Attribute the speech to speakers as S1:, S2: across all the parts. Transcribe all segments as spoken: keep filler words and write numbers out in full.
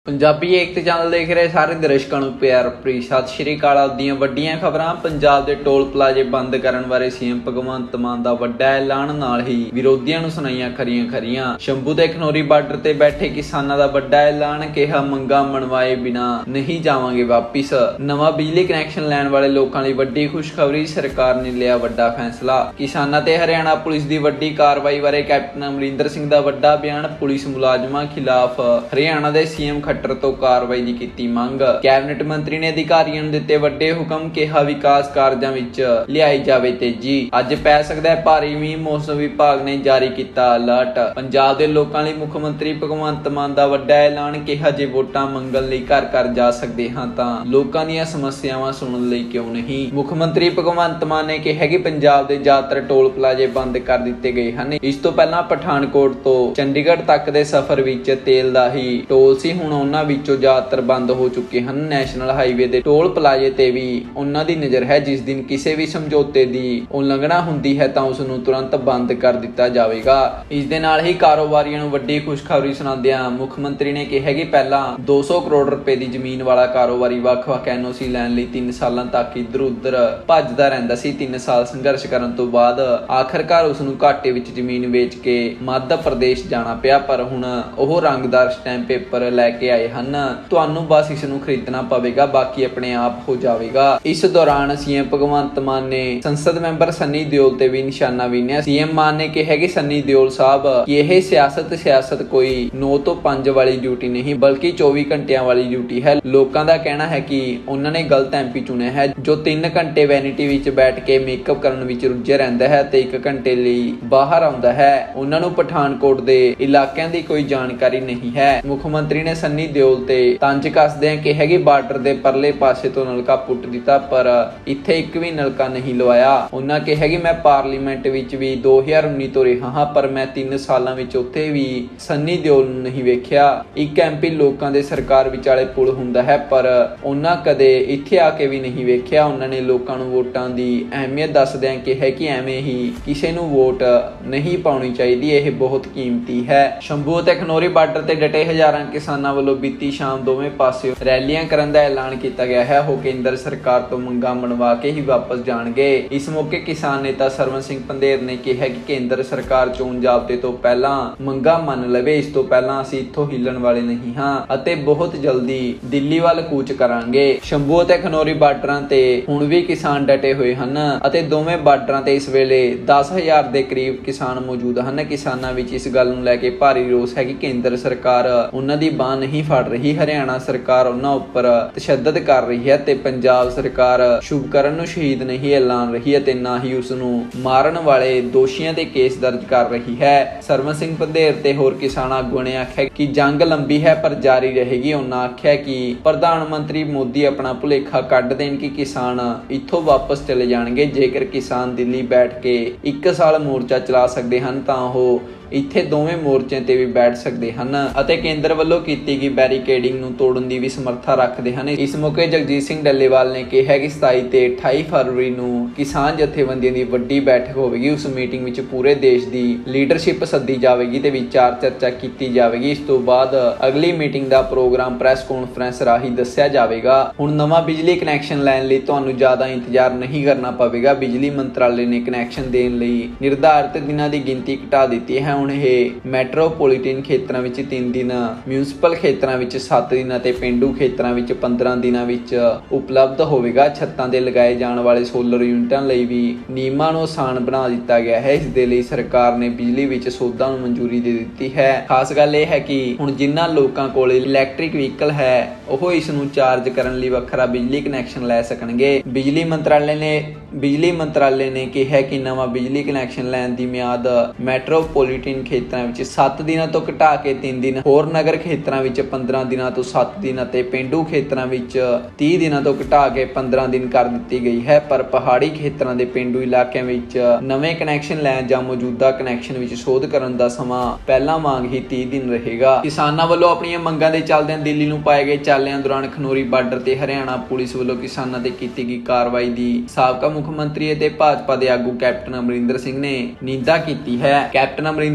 S1: पंजाबी एकता channel देख रहे सारे दर्शकों ਨੂੰ ਪਿਆਰ ਭਰੀ ਸਤਿ ਸ਼੍ਰੀ ਅਕਾਲ। ਦੀਆਂ ਵੱਡੀਆਂ ਖਬਰਾਂ। ਪੰਜਾਬ ਦੇ ਟੋਲ ਪਲਾਜ਼ੇ ਬੰਦ ਕਰਨ ਬਾਰੇ ਸੀਐਮ ਭਗਵੰਤ ਮਾਨ ਦਾ ਵੱਡਾ ਐਲਾਨ, ਨਾਲ ਹੀ ਵਿਰੋਧੀਆਂ ਨੂੰ ਸੁਣਾਈਆਂ ਖਰੀਆਂ ਖਰੀਆਂ। ਸ਼ੰਭੂ ਦੇ ਖਨੌਰੀ ਬਾਰਡਰ ਤੇ ਬੈਠੇ ਕਿਸਾਨਾਂ ਦਾ ਵੱਡਾ ਐਲਾਨ, ਕਿਹਾ ਮੰਗਾਂ ਮਨਵਾਏ ਬਿਨਾ ਨਹੀਂ ਜਾਵਾਂਗੇ ਵਾਪਿਸ। ਨਵਾਂ ਬਿਜਲੀ ਕਨੈਕਸ਼ਨ ਲੈਣ ਵਾਲੇ ਲੋਕਾਂ ਲਈ ਵੱਡੀ ਖੁਸ਼ਖਬਰੀ, ਸਰਕਾਰ ਨੇ ਲਿਆ ਵੱਡਾ ਫੈਸਲਾ। ਕਿਸਾਨਾਂ ਤੇ ਹਰਿਆਣਾ ਪੁਲਿਸ ਦੀ ਵੱਡੀ ਕਾਰਵਾਈ ਬਾਰੇ ਕੈਪਟਨ ਅਮਰਿੰਦਰ ਸਿੰਘ ਦਾ ਵੱਡਾ ਬਿਆਨ, ਪੁਲਿਸ ਮੁਲਾਜ਼ਮਾਂ ਖਿਲਾਫ ਹਰਿਆਣਾ ਦੇ ਸੀਐਮ खट्टर तो कार्रवाई की कीती मंग। कैबिनेट मंत्री ने अधिकारियों नूं दिते वड्डे हुकम, कहा विकास कार्यां विच लियाई जावे तेजी। अज पै सकदा है भारी मींह, मौसम विभाग ने जारी किया अलर्ट। पंजाब दे लोकां लई मुख मंत्री भगवंत मान दा वड्डा ऐलान, कहा जे वोटां मंगण लई घर घर जा सकदे हां तां लोकां दीयां समस्यावां सुणन लई क्यों नहीं। मुख मंत्री भगवंत मान ने कहा कि पंजाब दे ज़्यादातर टोल प्लाजे बंद कर दिते गए हैं। इस तो पहलां पठानकोट तो चंडीगढ़ तक दे सफर विच तेल दा ही टोल सी, हुण ਉਹਨਾਂ ਵਿੱਚੋਂ ਜ਼ਿਆਦਾਤਰ ਬੰਦ ਹੋ ਚੁੱਕੇ ਹਨ। ਨੈਸ਼ਨਲ ਹਾਈਵੇ ਦੇ ਟੋਲ ਪਲਾਜ਼ੇ ਤੇ ਵੀ ਉਹਨਾਂ ਦੀ ਨਜ਼ਰ ਹੈ। ਜਿਸ ਦਿਨ ਕਿਸੇ ਵੀ ਸਮਝੌਤੇ ਦੀ ਉਲੰਘਣਾ ਹੁੰਦੀ ਹੈ ਤਾਂ ਉਸ ਨੂੰ ਤੁਰੰਤ ਬੰਦ ਕਰ ਦਿੱਤਾ ਜਾਵੇਗਾ। ਇਸ ਦੇ ਨਾਲ ਹੀ ਕਾਰੋਬਾਰੀਆਂ ਨੂੰ ਵੱਡੀ ਖੁਸ਼ਖਬਰੀ ਸੁਣਾਉਂਦਿਆਂ ਮੁੱਖ ਮੰਤਰੀ ਨੇ ਕਿਹਾ ਕਿ ਪਹਿਲਾਂ ਦੋ ਸੌ ਕਰੋੜ ਰੁਪਏ ਦੀ ਜ਼ਮੀਨ ਵਾਲਾ ਕਾਰੋਬਾਰੀ ਵੱਖ-ਵੱਖ ਐਨਓਸੀ ਲੈਣ ਲਈ ਤਿੰਨ ਸਾਲਾਂ ਤੱਕ ਇੱਧਰ ਉੱਧਰ ਭੱਜਦਾ ਰਹਿੰਦਾ ਸੀ। ਤਿੰਨ ਸਾਲ ਸੰਘਰਸ਼ ਕਰਨ ਤੋਂ ਬਾਅਦ ਆਖਰਕਾਰ ਉਸ ਨੂੰ ਘਾਟੇ ਵਿੱਚ ਜ਼ਮੀਨ ਵੇਚ ਕੇ ਮੱਧ ਪ੍ਰਦੇਸ਼ ਜਾਣਾ ਪਿਆ, ਪਰ ਹੁਣ ਉਹ ਰੰਗਦਾਰ ਸਟੈਂਪ ਪੇਪਰ ਲੈ ਕੇ ਆਏ ਹਨ। ਤੁਹਾਨੂੰ ਬਸ ਇਸ ਨੂੰ ਖਰੀਦਣਾ ਪਵੇਗਾ, ਬਾਕੀ ਆਪਣੇ ਆਪ ਹੋ ਜਾਵੇਗਾ। ਇਸ ਦੌਰਾਨ ਸੀਐਮ ਭਗਵੰਤ ਮਾਨ ਨੇ ਸੰਸਦ ਮੈਂਬਰ ਸੰਨੀ ਦਿਓਲ ਤੇ ਵੀ ਨਿਸ਼ਾਨਾ ਬਿੰਨਿਆ। ਸੀਐਮ ਮਾਨ ਨੇ ਕਿਹਾ ਕਿ ਸੰਨੀ ਦਿਓਲ ਸਾਹਿਬ ਕਿ ਇਹ ਸਿਆਸਤ ਸਿਆਸਤ ਕੋਈ ਨੌ ਤੋਂ ਪੰਜ ਵਾਲੀ ਡਿਊਟੀ ਨਹੀਂ, ਬਲਕਿ ਚੌਵੀ ਘੰਟਿਆਂ ਵਾਲੀ ਡਿਊਟੀ ਹੈ। ਲੋਕਾਂ ਦਾ ਕਹਿਣਾ ਹੈ ਕਿ ਉਹਨਾਂ ਨੇ ਗਲਤ ਐਮਪੀ ਚੁਣਿਆ ਹੈ, ਜੋ ਤਿੰਨ ਘੰਟੇ ਵੈਨਿਟੀ ਵਿੱਚ ਬੈਠ ਕੇ ਮੇਕਅਪ ਕਰਨ ਵਿੱਚ ਰੁੱਝਿਆ ਰਹਿੰਦਾ ਹੈ ਤੇ ਇੱਕ ਘੰਟੇ ਲਈ ਬਾਹਰ ਆਉਂਦਾ ਹੈ। ਉਹਨਾਂ ਨੂੰ ਪਠਾਨਕੋਟ ਦੇ ਇਲਾਕਿਆਂ ਦੀ ਕੋਈ ਜਾਣਕਾਰੀ ਨਹੀਂ ਹੈ। ਮੁੱਖ ਮੰਤਰੀ ਨੇ ਸੰਨੀ ਦਿਓਲ ਤੇ ਤੰਜ ਕੱਸਦਿਆਂ ਕਿਹਾ ਕਿ ਬਾਰਡਰ ਦੇ ਪਰਲੇ ਪਾਸੇ ਤੋਂ ਨਲਕਾ ਪੁੱਟ ਦਿੱਤਾ, ਪਰ ਇੱਥੇ ਇੱਕ ਵੀ ਨਲਕਾ ਨਹੀਂ ਲਵਾਇਆ। ਉਹਨਾਂ ਕਿਹਾ ਕਿ ਮੈਂ ਪਾਰਲੀਮੈਂਟ ਵਿੱਚ ਵੀ ਦੋ ਹਜ਼ਾਰ ਉੱਨੀ ਤੋਂ ਰਿਹਾ ਹਾਂ, ਪਰ ਮੈਂ ਤਿੰਨ ਸਾਲਾਂ ਵਿੱਚ ਉੱਥੇ ਵੀ ਸੰਨੀ ਦਿਓਲ ਨੂੰ ਨਹੀਂ ਵੇਖਿਆ। ਇੱਕ ਐਮਪੀ ਲੋਕਾਂ ਦੇ ਸਰਕਾਰ ਵਿਚਾਲੇ ਪੁਲ ਹੁੰਦਾ ਹੈ, ਪਰ ਉਹਨਾਂ ਕਦੇ ਇੱਥੇ ਆ ਕੇ ਵੀ ਨਹੀਂ ਵੇਖਿਆ। ਉਹਨਾਂ ਨੇ ਲੋਕਾਂ ਨੂੰ ਵੋਟਾਂ ਦੀ ਅਹਿਮੀਅਤ ਦੱਸਦਿਆਂ ਕਿਹਾ ਕਿ ਐਵੇਂ ਹੀ ਕਿਸੇ ਨੂੰ ਵੋਟ ਨਹੀਂ ਪਾਉਣੀ ਚਾਹੀਦੀ, ਇਹ ਬਹੁਤ ਕੀਮਤੀ ਹੈ। ਸ਼ੰਭੂ ਅਤੇ ਖਨੌਰੀ ਬਾਰਡਰ ਤੇ ਡਟੇ ਹਜ਼ਾਰਾਂ ਕਿਸਾਨਾਂ ਵੱਲੋਂ ਬੀਤੀ ਸ਼ਾਮ ਦੋਵੇਂ ਪਾਸਿਓਂ ਰੈਲੀਆਂ ਕਰਨ ਦਾ ਐਲਾਨ ਕੀਤਾ ਗਿਆ ਹੈ। ਉਹ ਕੇਂਦਰ ਸਰਕਾਰ ਤੋਂ ਮੰਗਾਂ ਮਨਵਾ ਕੇ ਹੀ ਵਾਪਸ ਜਾਣਗੇ। ਇਸ ਮੌਕੇ ਕਿਸਾਨ ਨੇਤਾ ਸਰਵਨ ਸਿੰਘ ਪੰਧੇਰ ਨੇ ਕਿਹਾ ਕਿ ਕੇਂਦਰ ਸਰਕਾਰ ਚੋਣ ਜ਼ਾਬਤੇ ਤੋਂ ਪਹਿਲਾਂ ਮੰਗਾਂ ਮੰਨ ਲਵੇ। ਇਸ ਤੋਂ ਪਹਿਲਾਂ ਅਸੀਂ ਇੱਥੋਂ ਹਿੱਲਣ ਵਾਲੇ ਨਹੀਂ ਹਾਂ ਅਤੇ ਬਹੁਤ ਜਲਦੀ ਦਿੱਲੀ ਵੱਲ ਕੂਚ ਕਰਾਂਗੇ। ਸ਼ੰਭੂ ਅਤੇ ਖਨੌਰੀ ਬਾਰਡਰਾਂ ਤੇ ਹੁਣ ਵੀ ਕਿਸਾਨ ਡਟੇ ਹੋਏ ਹਨ ਅਤੇ ਦੋਵੇਂ ਬਾਰਡਰਾਂ ਤੇ ਇਸ ਵੇਲੇ ਦਸ ਹਜ਼ਾਰ ਦੇ ਕਰੀਬ ਕਿਸਾਨ ਮੌਜੂਦ ਹਨ। ਕਿਸਾਨਾਂ ਵਿੱਚ ਇਸ ਗੱਲ ਨੂੰ ਲੈ ਕੇ ਭਾਰੀ ਰੋਸ ਹੈ ਕਿ ਕੇਂਦਰ ਸਰਕਾਰ ਉਹਨਾਂ ਦੀ ਬਾਂਹ ਨਹੀਂ ਫੜ ਰਹੀ। ਹਰਿਆਣਾ ਸਰਕਾਰ ਉਹਨਾਂ ਉੱਪਰ ਤਸ਼ੱਦਦ ਕਰ ਰਹੀ ਹੈ ਤੇ ਪੰਜਾਬ ਸਰਕਾਰ ਸ਼ੁਭਕਰਨ ਨੂੰ ਸ਼ਹੀਦ ਨਹੀਂ ਐਲਾਨ ਰਹੀ ਅਤੇ ਨਾ ਹੀ ਉਸ ਨੂੰ ਮਾਰਨ ਵਾਲੇ ਦੋਸ਼ੀਆਂ ਤੇ ਕੇਸ ਦਰਜ ਕਰ ਰਹੀ ਹੈ। ਸਰਵਨ ਸਿੰਘ ਪੰਧੇਰ ਤੇ ਹੋਰ ਕਿਸਾਨ ਆਗੂਆਂ ਨੇ ਆਖਿਆ ਕਿ ਜੰਗ ਲੰਬੀ ਹੈ ਪਰ ਜਾਰੀ ਰਹੇਗੀ। ਉਹਨਾਂ ਆਖਿਆ ਕਿ ਪ੍ਰਧਾਨ ਮੰਤਰੀ ਮੋਦੀ ਆਪਣਾ ਭੁਲੇਖਾ ਕੱਢ ਦੇਣ ਕਿ ਕਿਸਾਨ ਇੱਥੋਂ ਵਾਪਸ ਚਲੇ ਜਾਣਗੇ। ਜੇਕਰ ਕਿਸਾਨ ਦਿੱਲੀ ਬੈਠ ਕੇ ਇੱਕ ਸਾਲ ਮੋਰਚਾ ਚਲਾ ਸਕਦੇ ਹਨ ਤਾਂ ਉਹ ਇੱਥੇ ਦੋਵੇਂ ਮੋਰਚਿਆਂ ਤੇ ਵੀ ਬੈਠ ਸਕਦੇ ਹਨ ਅਤੇ ਕੇਂਦਰ ਵੱਲੋਂ ਕੀਤੀ ਗਈ ਬੈਰੀਕੇਡਿੰਗ ਨੂੰ ਤੋੜਨ ਦੀ ਵੀ ਸਮਰੱਥਾ ਰੱਖਦੇ ਹਨ। ਇਸ ਮੌਕੇ ਜਗਜੀਤ ਸਿੰਘ ਡੱਲੇਵਾਲ ਨੇ ਕਿਹਾ ਕਿ ਸਤਾਈ ਤੇ ਅਠਾਈ ਫਰਵਰੀ ਨੂੰ ਕਿਸਾਨ ਜਥੇਬੰਦੀਆਂ ਦੀ ਵੱਡੀ ਬੈਠਕ ਹੋਵੇਗੀ। ਉਸ ਮੀਟਿੰਗ ਵਿੱਚ ਪੂਰੇ ਦੇਸ਼ ਦੀ ਲੀਡਰਸ਼ਿਪ ਸੱਦੀ ਜਾਵੇਗੀ ਤੇ ਵਿਚਾਰ ਚਰਚਾ ਕੀਤੀ ਜਾਵੇਗੀ। ਇਸ ਤੋਂ ਬਾਅਦ ਅਗਲੀ ਮੀਟਿੰਗ ਦਾ ਪ੍ਰੋਗਰਾਮ ਪ੍ਰੈਸ ਕਾਨਫਰੰਸ ਰਾਹੀਂ ਦੱਸਿਆ ਜਾਵੇਗਾ। ਹੁਣ ਨਵਾਂ ਬਿਜਲੀ ਕਨੈਕਸ਼ਨ ਲੈਣ ਲਈ ਤੁਹਾਨੂੰ ਜ਼ਿਆਦਾ ਇੰਤਜ਼ਾਰ ਨਹੀਂ ਕਰਨਾ ਪਵੇਗਾ। ਬਿਜਲੀ ਮੰਤਰਾਲੇ ਨੇ ਕਨੈਕਸ਼ਨ ਦੇਣ ਲਈ ਨਿਰਧਾਰਿਤ ਦਿਨਾਂ ਦੀ ਗਿਣਤੀ ਘਟਾ ਦਿੱਤੀ ਹੈ। ਹੁਣ ਇਹ ਮੈਟਰੋਪੋਲੀਟਨ ਖੇਤਰਾਂ ਵਿੱਚ ਤਿੰਨ ਦਿਨ, ਮਿਊਨਿਸਪਲ ਖੇਤਰਾਂ ਵਿੱਚ ਸੱਤ ਦਿਨ ਅਤੇ ਪੇਂਡੂ ਖੇਤਰਾਂ ਵਿੱਚ ਪੰਦਰਾਂ ਦਿਨਾਂ ਵਿੱਚ ਉਪਲਬਧ ਹੋਵੇਗਾ। ਛੱਤਾਂ ਤੇ ਲਗਾਏ ਜਾਣ ਵਾਲੇ ਸੋਲਰ ਯੂਨਿਟਾਂ ਲਈ ਵੀ ਨਿਯਮਾਂ ਨੂੰ ਆਸਾਨ ਬਣਾ ਦਿੱਤਾ ਗਿਆ ਹੈ। ਇਸ ਦੇ ਲਈ ਸਰਕਾਰ ਨੇ ਬਿਜਲੀ ਵਿੱਚ ਸੋਧਾਂ ਨੂੰ ਮਨਜ਼ੂਰੀ ਦੇ ਦਿੱਤੀ ਹੈ। ਖਾਸ ਗੱਲ ਇਹ ਹੈ ਕਿ ਹੁਣ ਜਿਨ੍ਹਾਂ ਲੋਕਾਂ ਕੋਲ ਇਲੈਕਟ੍ਰਿਕ ਵਹੀਕਲ ਹੈ ਉਹ ਇਸ ਨੂੰ ਚਾਰਜ ਕਰਨ ਲਈ ਵੱਖਰਾ ਬਿਜਲੀ ਕਨੈਕਸ਼ਨ ਲੈ ਸਕਣਗੇ। ਬਿਜਲੀ ਮੰਤਰਾਲੇ ਨੇ ਬਿਜਲੀ ਮੰਤਰਾਲੇ ਨੇ ਕਿਹਾ ਕਿ ਨਵਾਂ ਬਿਜਲੀ ਕਨੈਕਸ਼ਨ ਲੈਣ ਦੀ ਮਿਆਦ ਮੈਟਰੋਪੋਲੀਟਨ ਖੇਤਰਾਂ ਵਿੱਚ ਸੱਤ ਦਿਨਾਂ ਤੋਂ ਘਟਾ ਕੇ ਤਿੰਨ ਦਿਨ, ਹੋਰ ਨਗਰ ਖੇਤਰਾਂ ਵਿੱਚ ਪੰਦਰਾਂ ਦਿਨਾਂ ਤੋਂ ਸੱਤ ਦਿਨ ਅਤੇ ਪੇਂਡੂ ਖੇਤਰਾਂ ਵਿੱਚ ਤੀਹ ਦਿਨਾਂ ਤੋਂ ਘਟਾ ਕੇ ਪੰਦਰਾਂ ਦਿਨ ਕਰ ਦਿੱਤੀ ਗਈ ਹੈ। ਪਰ ਪਹਾੜੀ ਖੇਤਰਾਂ ਦੇ ਪੇਂਡੂ ਇਲਾਕਿਆਂ ਵਿੱਚ ਨਵੇਂ ਕਨੈਕਸ਼ਨ ਲੈਣ ਜਾਂ ਮੌਜੂਦਾ ਕਨੈਕਸ਼ਨ ਵਿੱਚ ਸੋਧ ਕਰਨ ਦਾ ਸਮਾਂ ਪਹਿਲਾਂ ਵਾਂਗ ਹੀ ਤੀਹ ਦਿਨ ਰਹੇਗਾ। ਕਿਸਾਨਾਂ ਵੱਲੋਂ ਆਪਣੀਆਂ ਮੰਗਾਂ ਦੇ ਚੱਲਦਿਆਂ ਦਿੱਲੀ ਨੂੰ ਪਾਏ ਗਏ ਚਾਲਿਆਂ ਦੌਰਾਨ ਖਨੌਰੀ ਬਾਰਡਰ ਤੇ ਹਰਿਆਣਾ ਪੁਲਿਸ ਵੱਲੋਂ ਕਿਸਾਨਾਂ ਤੇ ਕੀਤੀ ਗਈ ਕਾਰਵਾਈ ਦੀ ਸਾਬਕਾ ਮੁੱਖ ਮੰਤਰੀ ਅਤੇ ਭਾਜਪਾ ਦੇ ਆਗੂ ਕੈਪਟਨ ਅਮਰਿੰਦਰ ਸਿੰਘ ਨੇ ਨਿੰਦਾ ਕੀਤੀ ਹੈ। ਕੈਪਟਨ ਅਮਰਿੰਦਰ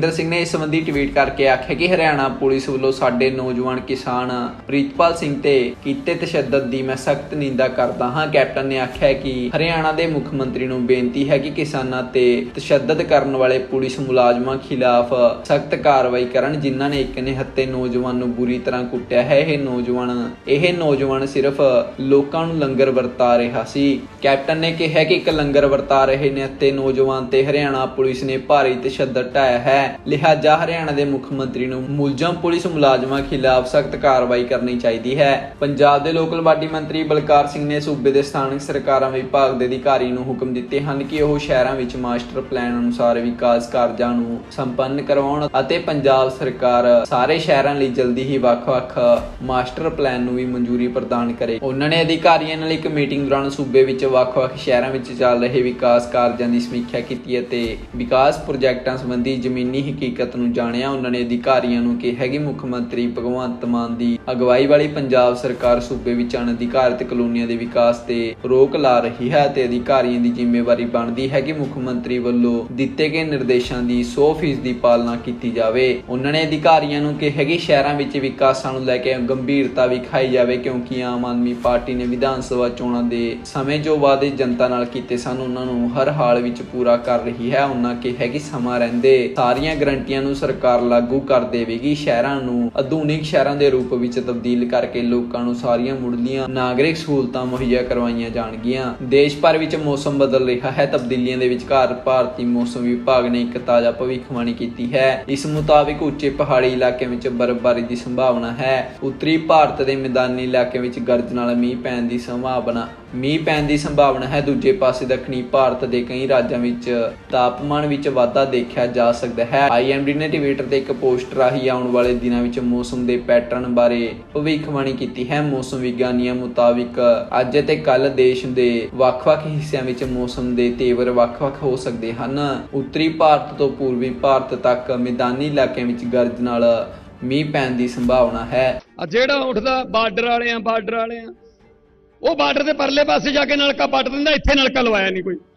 S1: ਅਮਰਿੰਦਰ ਸਿੰਘ ने इस संबंधी ट्वीट करके आख्या कि हरियाणा पुलिस ਵੱਲੋਂ ਸਾਡੇ नौजवान किसान ਪ੍ਰੀਤਪਾਲ ਸਿੰਘ ਤੇ ਕੀਤੇ तशद्दद ਦੀ मैं सख्त निंदा करता हाँ। कैप्टन ने आख्या कि हरियाणा के मुख मंत्री ਨੂੰ बेनती है कि किसानां ते तशद्दद ਕਰਨ ਵਾਲੇ पुलिस मुलाजमां खिलाफ सख्त कार्रवाई ਕਰਨ ਜਿਨ੍ਹਾਂ ਨੇ ਇੱਕ ਨਿਹੱਤੇ नौजवान ਨੂੰ बुरी तरह ਕੁੱਟਿਆ है। ਇਹ नौजवान ਇਹ नौजवान सिर्फ ਲੋਕਾਂ ਨੂੰ ਲੰਗਰ ਵਰਤਾ ਰਿਹਾ ਸੀ। कैप्टन ने कहा कि एक लंगर वरता रहे निहत्ते नौजवान ते हरियाणा पुलिस ने भारी तशद्दद ढाया है। लिहाजा हरियाणा के मुख मंत्री ਨੂੰ मुलजम पुलिस मुलाजमां खिलाफ सख्त कार्रवाई करनी चाहिए है। पंजाब के लोक कबाडी मंत्री बलकार सिंह ने सूबे के स्थानक सरकारां विभाग के अधिकारी ਨੂੰ ਹੁਕਮ ਦਿੱਤੇ ਹਨ ਕਿ ਉਹ ਸ਼ਹਿਰਾਂ ਵਿੱਚ ਮਾਸਟਰ ਪਲਾਨ ਅਨੁਸਾਰ ਵਿਕਾਸ ਕਾਰਜਾਂ ਨੂੰ ਸੰਪੰਨ ਕਰਵਾਉਣ ਅਤੇ ਪੰਜਾਬ ਸਰਕਾਰ ਸਾਰੇ ਸ਼ਹਿਰਾਂ ਲਈ ਜਲਦੀ ਹੀ ਵੱਖ-ਵੱਖ ਮਾਸਟਰ ਪਲਾਨ ਨੂੰ ਵੀ ਮਨਜ਼ੂਰੀ ਪ੍ਰਦਾਨ ਕਰੇ। ਉਹਨਾਂ ਨੇ ਅਧਿਕਾਰੀਆਂ ਨਾਲ ਇੱਕ ਮੀਟਿੰਗ ਦੌਰਾਨ ਸੂਬੇ ਵਿੱਚ ਵੱਖ-ਵੱਖ ਸ਼ਹਿਰਾਂ ਵਿੱਚ ਚੱਲ ਰਹੇ ਵਿਕਾਸ ਕਾਰਜਾਂ ਦੀ ਸਮੀਖਿਆ ਕੀਤੀ ਅਤੇ ਵਿਕਾਸ ਪ੍ਰੋਜੈਕਟਾਂ ਸੰਬੰਧੀ ਜ਼ਮੀਨੀ ਹਕੀਕਤ ਨੂੰ ਜਾਣਿਆ। ਉਹਨਾਂ ਨੇ ਅਧਿਕਾਰੀਆਂ ਨੂੰ ਕਿਹਾ ਕਿ ਮੁੱਖ ਮੰਤਰੀ ਭਗਵੰਤ ਮਾਨ ਦੀ ਅਗਵਾਈ ਵਾਲੀ ਪੰਜਾਬ ਸਰਕਾਰ ਸੂਬੇ ਵਿੱਚ ਅਣਅਧਿਕਾਰਤ ਕਲੋਨੀਆਂ ਦੇ ਵਿਕਾਸ ਤੇ ਰੋਕ ਲਾ ਰਹੀ ਹੈ ਤੇ ਅਧਿਕਾਰੀਆਂ ਦੀ ਜ਼ਿੰਮੇਵਾਰੀ ਬਣਦੀ ਹੈ ਕਿ ਮੁੱਖ ਮੰਤਰੀ ਵੱਲੋਂ ਦਿੱਤੇ ਗਏ ਨਿਰਦੇਸ਼ਾਂ ਦੀ ਸੌ ਫੀਸਦੀ ਦੀ ਪਾਲਣਾ ਕੀਤੀ ਜਾਵੇ। ਉਹਨਾਂ ਨੇ ਅਧਿਕਾਰੀਆਂ ਨੂੰ ਕਿਹਾ ਕਿ ਸ਼ਹਿਰਾਂ ਵਿੱਚ ਵਿਕਾਸਾਂ ਨੂੰ ਲੈ ਕੇ ਗੰਭੀਰਤਾ ਵਿਖਾਈ ਜਾਵੇ ਕਿਉਂਕਿ ਆਮ ਆਦਮੀ ਪਾਰਟੀ ਨੇ ਵਿਧਾਨ ਸਭਾ ਚੋਣਾਂ ਦੇ ਸਮੇਂ ਜੋ ਵਾਅਦੇ ਜਨਤਾ ਨਾਲ ਕੀਤੇ ਸਨ ਉਹਨਾਂ ਨੂੰ ਹਰ ਹਾਲ ਵਿੱਚ ਪੂਰਾ ਕਰ ਰਹੀ ਹੈ। ਉਹਨਾਂ ਕਿਹਾ ਕਿ ਸਮਾਂ ਰਹਿੰਦੇ ਸਾਰੀਆਂ ਗਰੰਟੀਆਂ ਨੂੰ ਸਰਕਾਰ ਲਾਗੂ ਕਰ ਦੇਵੇਗੀ। ਸ਼ਹਿਰਾਂ ਨੂੰ ਆਧੁਨਿਕ ਸ਼ਹਿਰਾਂ ਦੇ ਰੂਪ ਵਿੱਚ ਤਬਦੀਲ ਕਰਕੇ ਲੋਕਾਂ ਨੂੰ ਸਾਰੀਆਂ ਮੁੱਢਲੀਆਂ ਨਾਗਰਿਕ ਸਹੂਲਤਾਂ ਮੁਹੱਈਆ ਕਰਵਾਈਆਂ ਜਾਣਗੀਆਂ। ਦੇਸ਼ ਭਰ ਵਿੱਚ ਮੌਸਮ ਬਦਲ ਰਿਹਾ ਹੈ। ਤਬਦੀਲੀਆਂ ਦੇ ਵਿਚਕਾਰ ਭਾਰਤੀ ਮੌਸਮ ਵਿਭਾਗ ਨੇ ਇੱਕ ਤਾਜ਼ਾ ਭਵਿੱਖਬਾਣੀ ਕੀਤੀ ਹੈ। ਇਸ ਮੁਤਾਬਿਕ ਉੱਚੇ ਪਹਾੜੀ ਇਲਾਕਿਆਂ ਵਿੱਚ ਬਰਫ਼ਬਾਰੀ ਦੀ ਸੰਭਾਵਨਾ ਹੈ। ਉੱਤਰੀ ਭਾਰਤ ਦੇ ਮੈਦਾਨੀ ਇਲਾਕਿਆਂ ਵਿੱਚ ਗਰਜ ਨਾਲ ਮੀਂਹ ਪੈਣ ਦੀ ਸੰਭਾਵਨਾ ਮੀਂਹ ਪੈਣ ਦੀ ਸੰਭਾਵਨਾ ਹੈ। ਦੂਜੇ ਪਾਸੇ ਦੱਖਣੀ ਭਾਰਤ ਦੇ ਕਈ ਰਾਜਾਂ ਵਿੱਚ ਤਾਪਮਾਨ ਵਿੱਚ ਵਾਧਾ ਦੇਖਿਆ ਜਾ ਸਕਦਾ ਹੈ। ਆਈ ਐਮ ਡੀ ਨੇ ਟਵਿੱਟਰ ਤੇ ਇੱਕ ਪੋਸਟ ਰਾਹੀਂ ਆਉਣ ਵਾਲੇ ਦਿਨਾਂ ਵਿੱਚ ਮੌਸਮ ਦੇ ਪੈਟਰਨ ਬਾਰੇ ਭਵਿੱਖਬਾਣੀ ਕੀਤੀ ਹੈ। ਮੌਸਮ ਵਿਗਿਆਨੀਆਂ ਮੁਤਾਬਿਕ ਅੱਜ ਅਤੇ ਕੱਲ੍ਹ ਦੇਸ਼ ਦੇ ਵੱਖ-ਵੱਖ ਹਿੱਸਿਆਂ ਵਿੱਚ ਮੌਸਮ ਦੇ ਤੇਵਰ ਵੱਖ-ਵੱਖ ਹੋ ਸਕਦੇ ਹਨ। ਉੱਤਰੀ ਭਾਰਤ ਤੋਂ ਪੂਰਬੀ ਭਾਰਤ ਤੱਕ ਮੈਦਾਨੀ ਇਲਾਕਿਆਂ ਵਿੱਚ ਗਰਜ ਨਾਲ ਮੀਂਹ ਪੈਣ ਦੀ ਸੰਭਾਵਨਾ ਹੈ।
S2: ਜਿਹੜਾ ਉੱਠਦਾ ਬਾਰਡਰ ਵਾਲੇ ਆ ਬਾਰਡਰ ਵਾਲੇ ਆ ਉਹ ਬਾਰਡਰ ਦੇ ਪਰਲੇ ਪਾਸੇ ਜਾ ਕੇ ਨਲਕਾ ਪੱਟ ਦਿੰਦਾ, ਇੱਥੇ ਨਲਕਾ ਲਵਾਇਆ ਨਹੀਂ ਕੋਈ।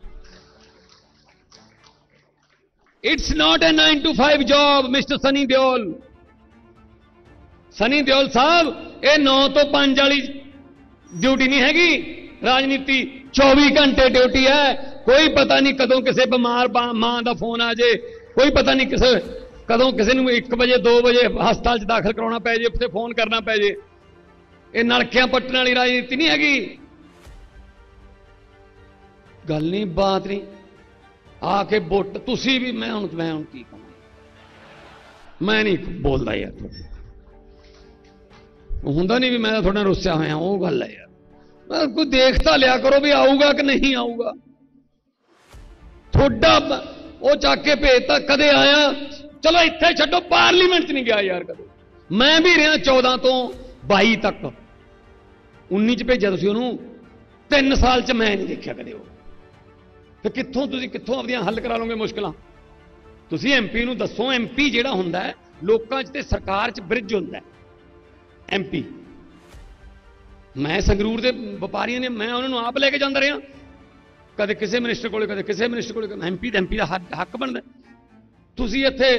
S2: It's not a nine to five job mister Sunny Deol. Sunny Deol ਸਾਹਿਬ ਇਹ नौ ਤੋਂ पाँच ਵਾਲੀ ਡਿਊਟੀ ਨਹੀਂ ਹੈਗੀ। ਰਾਜਨੀਤੀ चौबीस घंटे ਡਿਊਟੀ ਹੈ। ਕੋਈ ਪਤਾ ਨਹੀਂ ਕਦੋਂ ਕਿਸੇ ਬਿਮਾਰ ਮਾਂ ਦਾ ਫੋਨ ਆ ਜੇ, ਕੋਈ ਪਤਾ ਨਹੀਂ ਕਿਸੇ ਕਦੋਂ ਕਿਸੇ ਨੂੰ ਇੱਕ ਵਜੇ ਦੋ ਵਜੇ ਹਸਪਤਾਲ 'ਚ ਦਾਖਲ ਕਰਾਉਣਾ ਪੈ ਜੇ, ਉੱਥੇ ਫੋਨ ਕਰਨਾ ਪੈ ਜੇ। ਇਹ ਨਲਕਿਆਂ ਪੱਟਣ ਵਾਲੀ ਰਾਜਨੀਤੀ ਨਹੀਂ ਹੈਗੀ। ਗੱਲ ਨਹੀਂ ਬਾਤ ਨਹੀਂ ਆ ਕੇ ਵੋਟ ਤੁਸੀਂ ਵੀ ਮੈਂ ਹੁਣ ਮੈਂ ਹੁਣ ਕੀ ਕਹਾਂ, ਮੈਂ ਨਹੀਂ ਬੋਲਦਾ ਯਾਰ। ਹੁੰਦਾ ਨਹੀਂ ਵੀ ਮੈਂ ਤਾਂ ਤੁਹਾਡਾ ਰੁੱਸਿਆ ਹੋਇਆ, ਉਹ ਗੱਲ ਹੈ ਯਾਰ। ਕੋਈ ਦੇਖ ਤਾਂ ਲਿਆ ਕਰੋ ਵੀ ਆਊਗਾ ਕਿ ਨਹੀਂ ਆਊਗਾ। ਤੁਹਾਡਾ ਉਹ ਚੱਕ ਕੇ ਭੇਜਤਾ, ਕਦੇ ਆਇਆ ਚਲੋ ਇੱਥੇ ਛੱਡੋ, ਪਾਰਲੀਮੈਂਟ 'ਚ ਨਹੀਂ ਗਿਆ ਯਾਰ ਕਦੇ। ਮੈਂ ਵੀ ਰਿਹਾ चौदह ਤੋਂ बाईस ਤੱਕ, उन्नीस 'ਚ ਭੇਜਿਆ ਤੁਸੀਂ ਉਹਨੂੰ, ਤਿੰਨ ਸਾਲ 'ਚ ਮੈਂ ਨਹੀਂ ਦੇਖਿਆ ਕਦੇ ਉਹ। ਤੇ ਕਿੱਥੋਂ ਤੁਸੀਂ ਕਿੱਥੋਂ ਆਪਣੀਆਂ ਹੱਲ ਕਰਾ ਲਓਗੇ ਮੁਸ਼ਕਲਾਂ? ਤੁਸੀਂ ਐਮਪੀ ਨੂੰ ਦੱਸੋ। ਐਮਪੀ ਜਿਹੜਾ ਹੁੰਦਾ ਹੈ ਲੋਕਾਂ 'ਚ ਤੇ ਸਰਕਾਰ 'ਚ ਬ੍ਰਿਜ ਹੁੰਦਾ ਹੈ ਐਮਪੀ। ਮੈਂ ਸੰਗਰੂਰ ਦੇ ਵਪਾਰੀਆਂ ਨੇ ਮੈਂ ਉਹਨਾਂ ਨੂੰ ਆਪ ਲੈ ਕੇ ਜਾਂਦਾ ਰਿਹਾ, ਕਦੇ ਕਿਸੇ ਮਿਨਿਸਟਰ ਕੋਲੇ ਕਦੇ ਕਿਸੇ ਮਿਨਿਸਟਰ ਕੋਲੇ। ਐਮਪੀ ਐਮਪੀ ਦਾ ਹੱਕ ਬਣਦਾ। ਤੁਸੀਂ ਇੱਥੇ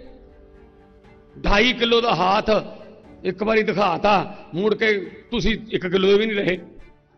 S2: ਢਾਈ ਕਿਲੋ ਦਾ ਹਾਥ ਇੱਕ ਵਾਰੀ ਦਿਖਾਤਾ, ਮੁੜ ਕੇ ਤੁਸੀਂ ਇੱਕ ਕਿਲੋ ਦੇ ਵੀ ਨਹੀਂ ਰਹੇ।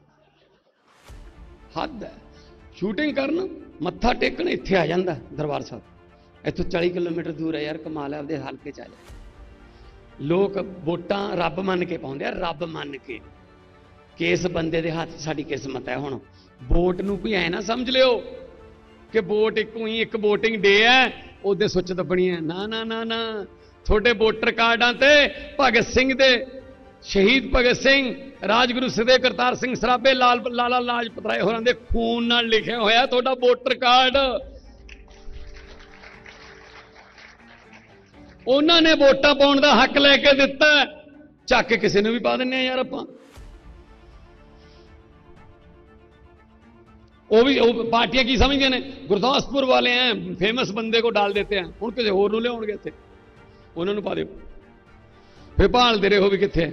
S2: ਹੱਦ ਹੈ। ਸ਼ੂਟਿੰਗ ਕਰਨ ਮੱਥਾ ਟੇਕਣ ਇੱਥੇ ਆ ਜਾਂਦਾ ਦਰਬਾਰ ਸਾਹਿਬ। ਇੱਥੋਂ चालीस ਕਿਲੋਮੀਟਰ ਦੂਰ ਹੈ ਯਾਰ, ਕਮਾਲ ਹੈ। ਆਪਦੇ ਹਲਕੇ 'ਚ ਆ ਜਾ। ਲੋਕ ਵੋਟਾਂ ਰੱਬ ਮੰਨ ਕੇ ਪਾਉਂਦੇ ਆ, ਰੱਬ ਮੰਨ ਕੇ। ਕਿਸ ਬੰਦੇ ਦੇ ਹੱਥ ਸਾਡੀ ਕਿਸਮਤ ਹੈ। ਹੁਣ ਵੋਟ ਨੂੰ ਕੋਈ ਐ ਨਾ ਸਮਝ ਲਿਓ ਕਿ ਵੋਟ ਇੱਕ ਹੀ ਇੱਕ ਵੋਟਿੰਗ ਡੇ ਹੈ, ਉਹਦੇ ਸੁੱਚ ਦੱਬਣੀ ਹੈ। ਨਾ ਨਾ ਨਾ ਨਾ, ਤੁਹਾਡੇ ਵੋਟਰ ਕਾਰਡਾਂ ਤੇ ਭਗਤ ਸਿੰਘ ਦੇ, ਸ਼ਹੀਦ ਭਗਤ ਸਿੰਘ, ਰਾਜਗੁਰੂ ਸੁਖਦੇਵ ਕਰਤਾਰ ਸਿੰਘ ਸਰਾਭੇ, ਲਾਲ ਲਾਲਾ ਲਾਜਪਤ ਰਾਏ ਹੋਰਾਂ ਦੇ ਖੂਨ ਨਾਲ ਲਿਖਿਆ ਹੋਇਆ ਤੁਹਾਡਾ ਵੋਟਰ ਕਾਰਡ। ਉਹਨਾਂ ਨੇ ਵੋਟਾਂ ਪਾਉਣ ਦਾ ਹੱਕ ਲੈ ਕੇ ਦਿੱਤਾ, ਚੱਕ ਕੇ ਕਿਸੇ ਨੂੰ ਵੀ ਪਾ ਦਿੰਨੇ ਆ ਯਾਰ ਆਪਾਂ। वो भी पार्टियां की समझते हैं गुरदासपुर वाले हैं फेमस बंदे को डाल देते हैं, हूँ किसी होर नूं लियाउणगे इत्थे, उन्होंने पा दिओ, फिर भालदे रहो भी कित्थे।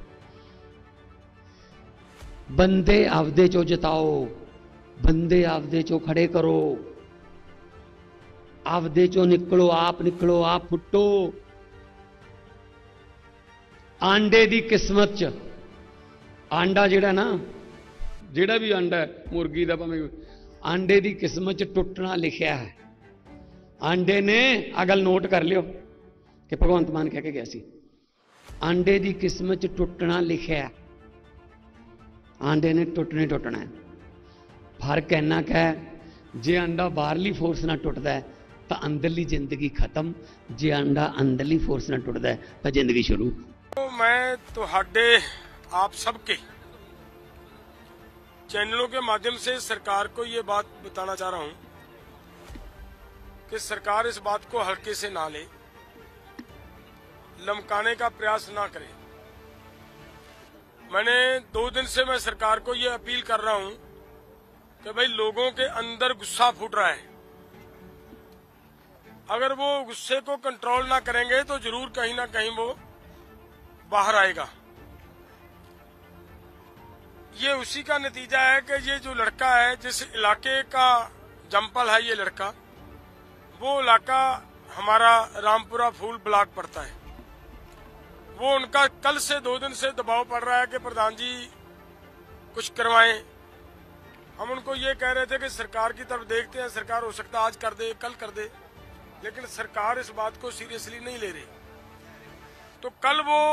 S2: बंदे आपदे चो जिताओ, बंदे आपदे चो खड़े करो। ਆਪਦੇ ਚੋਂ ਨਿਕਲੋ, ਆਪ ਨਿਕਲੋ, ਆਪ ਫੁੱਟੋ। ਆਂਡੇ ਦੀ ਕਿਸਮਤ ਚ ਆਂਡਾ ਜਿਹੜਾ ਨਾ, ਜਿਹੜਾ ਵੀ ਆਂਡਾ ਹੈ ਮੁਰਗੀ ਦਾ ਭਾਵੇਂ, ਆਂਡੇ ਦੀ ਕਿਸਮਤ ਚ ਟੁੱਟਣਾ ਲਿਖਿਆ ਹੈ। ਆਂਡੇ ਨੇ, ਆ ਗੱਲ ਨੋਟ ਕਰ ਲਿਓ ਕਿ ਭਗਵੰਤ ਮਾਨ ਕਹਿ ਕੇ ਗਿਆ ਸੀ, ਆਂਡੇ ਦੀ ਕਿਸਮਤ ਚ ਟੁੱਟਣਾ ਲਿਖਿਆ। ਆਂਡੇ ਨੇ ਟੁੱਟਣੇ ਟੁੱਟਣਾ ਹੈ। ਫਰਕ ਇੰਨਾ ਕੁ ਹੈ, ਜੇ ਆਂਡਾ ਬਾਹਰਲੀ ਫੋਰਸ ਨਾਲ ਟੁੱਟਦਾ ਹੈ ਤਾਂ ਅੰਦਰਲੀ ਜ਼ਿੰਦਗੀ ਖਤਮ, ਜੇ ਆਂਡਾ ਅੰਦਰਲੀ ਫੋਰਸ ਨਾਲ ਟੁੱਟਦਾ ਹੈ ਤਾਂ ਜ਼ਿੰਦਗੀ ਸ਼ੁਰੂ।
S3: तो मैं तुहाडे आप सबके चैनलों के माध्यम से सरकार को ये बात बताना चाह रहा हूं कि सरकार इस बात को हल्के से ना ले, लमकाने का प्रयास ना करे। मैंने दो दिन से मैं सरकार को ये अपील कर रहा हूं कि भाई लोगों के अंदर गुस्सा फूट रहा है, अगर वो गुस्से को कंट्रोल ना करेंगे तो जरूर कहीं ना कहीं वो बाहर आएगा। ये उसी का नतीजा है कि ये जो लड़का है, जिस इलाके का जम्पल है ये लड़का, वो इलाका हमारा रामपुरा फूल ब्लॉक पड़ता है। वो उनका कल से दो दिन से दबाव पड़ रहा है कि प्रधान जी कुछ करवाएं। हम उनको ये कह रहे थे कि सरकार की तरफ देखते हैं, सरकार हो सकता है आज कर दे, कल कर दे, लेकिन सरकार इस बात को सीरियसली नहीं ले रही। तो कल वो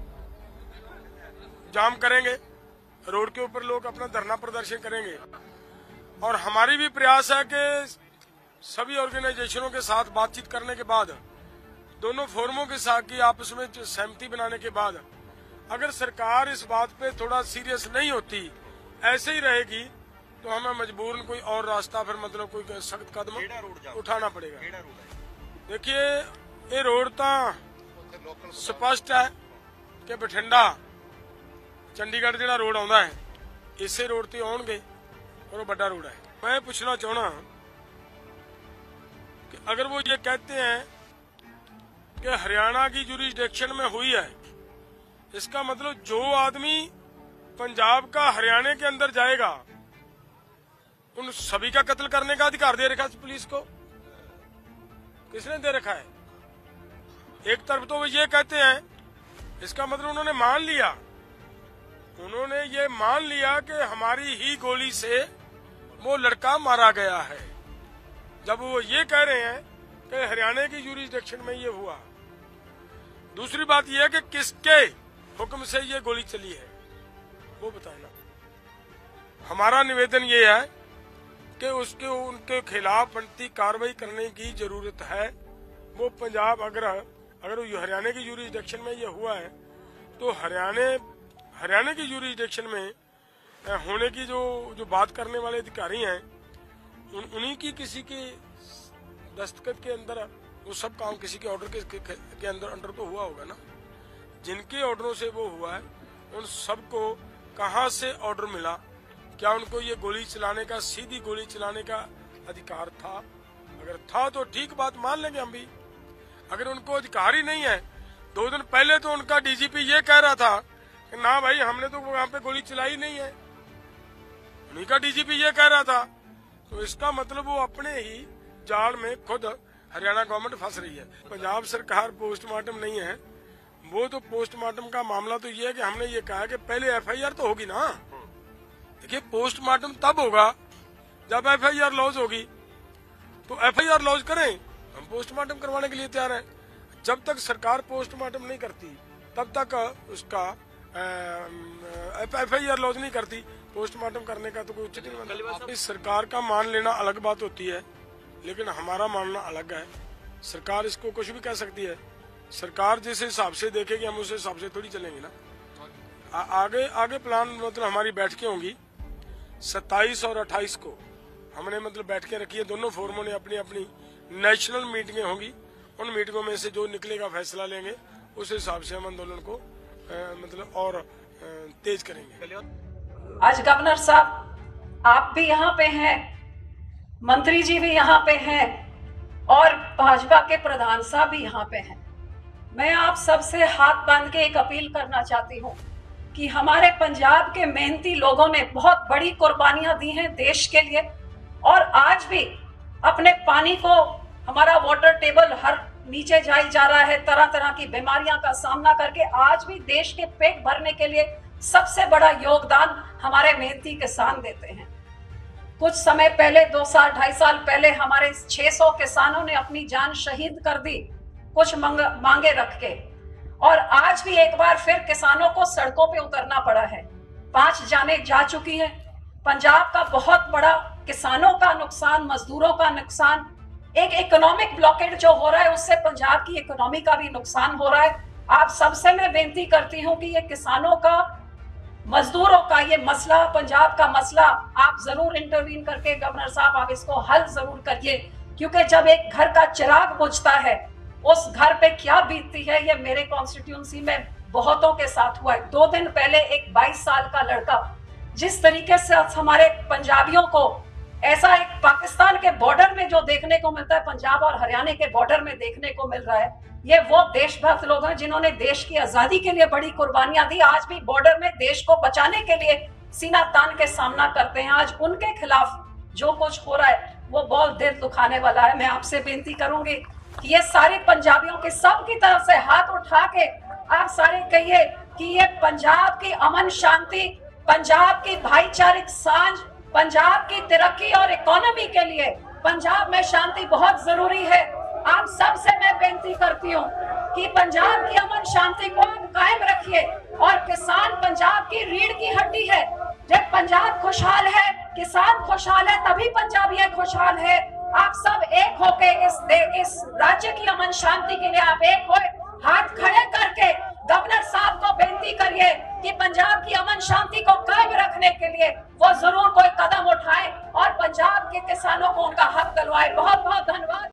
S3: जाम करेंगे, रोड के ऊपर लोग अपना धरना प्रदर्शन करेंगे, और हमारी भी प्रयास है कि सभी ऑर्गेनाइजेशनों के साथ बातचीत करने के बाद, दोनों फोरमों के साथ की आपस में सहमति बनाने के बाद, अगर सरकार इस बात पे थोड़ा सीरियस नहीं होती, ऐसे ही रहेगी, तो हमें मजबूरन कोई और रास्ता, फिर मतलब कोई सख्त कदम उठाना पड़ेगा। देखिए ये रोड तो स्पष्ट है कि बठिंडा चंडीगढ़ जो रोड आता है, इसे रोड से आउणगे और वो बड़ा रोड है। मैं पूछना चाहना कि अगर वो ये कहते हैं कि हरियाणा की जुरिस्डिक्शन में हुई है, इसका मतलब जो आदमी पंजाब का हरियाणा के अंदर जाएगा उन सभी का कत्ल करने का अधिकार दे रखा है पुलिस को। किसने दे रखा है? एक तरफ तो वो ये कहते हैं, इसका मतलब उन्होंने मान लिया, उन्होंने ये मान लिया कि हमारी ही गोली से वो लड़का मारा गया है, जब वो ये कह रहे हैं कि हरियाणा की जुरिस्डिक्शन में ये हुआ। दूसरी बात ये है कि किसके हुक्म से ये गोली चली है, वो बताना। हमारा निवेदन ये है कि उसके उनके खिलाफ बनती कार्रवाई करने की जरूरत है। वो पंजाब अगर अगर हरियाणा की जुरिस्डिक्शन में ये हुआ है, तो हरियाणा हरियाणा की जुरिस्डिक्शन में होने की जो जो बात करने वाले अधिकारी हैं, उन, उन्हीं की किसी के दस्तखत के अंदर वो सब काम किसी के ऑर्डर के, के, के अंदर अंडर तो हुआ होगा ना। जिनके ऑर्डरों से वो हुआ है, उन सबको कहाँ से ऑर्डर मिला? क्या उनको ये गोली चलाने का, सीधी गोली चलाने का अधिकार था? अगर था तो ठीक, बात मान लेंगे हम भी। अगर उनको अधिकार ही नहीं है, दो दिन पहले तो उनका डीजीपी ये कह रहा था कि ना भाई हमने तो वहां पे गोली चलाई नहीं है, उन्हीं का डीजीपी ये कह रहा था। तो इसका मतलब वो अपने ही जाल में खुद हरियाणा गवर्नमेंट फंस रही है। पंजाब सरकार पोस्टमार्टम नहीं है, वो तो पोस्टमार्टम का मामला तो ये है कि हमने ये कहा कि पहले एफआईआर तो होगी ना। देखिए पोस्टमार्टम तब होगा जब एफआईआर लॉन्च होगी, तो एफआईआर लॉन्च करें, हम पोस्टमार्टम करवाने के लिए तैयार हैं। जब तक सरकार पोस्टमार्टम नहीं करती तब तक उसका एफआईआर लॉन्च नहीं करती, पोस्टमार्टम करने का तो कोई उचित नहीं बनता। इस सरकार का मान लेना अलग बात होती है, लेकिन हमारा मानना अलग है। सरकार इसको कुछ भी कह सकती है, सरकार जिस हिसाब से देखेगी हम उस हिसाब से थोड़ी चलेंगे ना। आ, आगे आगे प्लान मतलब हमारी बैठकें होंगी सत्ताईस और अट्ठाईस को, हमने मतलब बैठकें रखी है। दोनों फोरमों ने अपनी अपनी नेशनल मीटिंगें होंगी, उन मीटिंगों में से जो निकलेगा फैसला लेंगे, उस हिसाब से हम आंदोलन को आ, मतलब और आ, तेज करेंगे।
S4: आज गवर्नर साहब आप भी यहाँ पे हैं, मंत्री जी भी यहाँ पे हैं, और भाजपा के प्रधान साहब भी यहाँ पे हैं। मैं आप सबसे हाथ बांध के एक अपील करना चाहती हूँ कि हमारे पंजाब के मेहनती लोगों ने बहुत बड़ी कुर्बानियां दी हैं देश के लिए, और आज भी अपने पानी को हमारा वाटर टेबल हर नीचे जाई जा रहा है, तरह तरह की बीमारियां का सामना करके आज भी देश के पेट भरने के लिए सबसे बड़ा योगदान हमारे मेहनती किसान देते हैं। कुछ समय पहले, दो साल ढाई साल पहले हमारे छह सौ किसानों ने अपनी जान शहीद कर दी कुछ मांगे रख के, और आज भी एक बार फिर किसानों को सड़कों पे उतरना पड़ा है। पांच जाने जा चुकी हैं। पंजाब का बहुत बड़ा किसानों का नुकसान, मजदूरों का नुकसान, एक इकोनॉमिक ब्लॉकेड जो हो रहा है उससे पंजाब की इकोनॉमी का भी नुकसान हो रहा है। आप सबसे मैं बेनती करती हूं कि ये किसानों का, मजदूरों का ये मसला, पंजाब का मसला, आप जरूर इंटरवीन करके गवर्नर साहब आप इसको हल जरूर करिए, क्योंकि जब एक घर का चिराग बुझता है उस घर पे क्या बीतती है ये मेरे कॉन्स्टिट्यूंसी में बहुतों के साथ हुआ है। दो दिन पहले एक बाईस साल का लड़का, जिस तरीके से हमारे पंजाबियों को ऐसा एक पाकिस्तान के बॉर्डर में जो देखने को मिलता है, पंजाब और हरियाणा के बॉर्डर में देखने को मिल रहा है, ये वो देशभक्त लोग हैं जिन्होंने देश की आजादी के लिए बड़ी कुर्बानियां दी, आज भी बॉर्डर में देश को बचाने के लिए सीना तान के सामना करते हैं। आज उनके खिलाफ जो कुछ हो रहा है वो बहुत दिल दुखाने वाला है। मैं आपसे बेनती करूंगी कि ये सारे पंजाबियों के सब की तरफ से हाथ उठा के आप सारे कहिए कि ये पंजाब की अमन शांति, पंजाब की भाईचारिक सांझ, पंजाब की तरक्की और इकोनॉमी के लिए पंजाब में शांति बहुत जरूरी है। आप सबसे मैं बेनती करती हूँ कि पंजाब की अमन शांति को आप कायम रखिए, और किसान पंजाब की रीढ़ की हड्डी है। जब पंजाब खुशहाल है, किसान खुशहाल है, तभी पंजाबी खुशहाल है। आप सब एक होके इस इस राज्य की अमन शांति के लिए आप एक हो, हाथ खड़े करके गवर्नर साहब को बेनती करिए कि पंजाब की अमन शांति को कायम रखने के लिए वो जरूर कोई कदम उठाए और पंजाब के किसानों को उनका हक दिलवाए। बहुत बहुत धन्यवाद।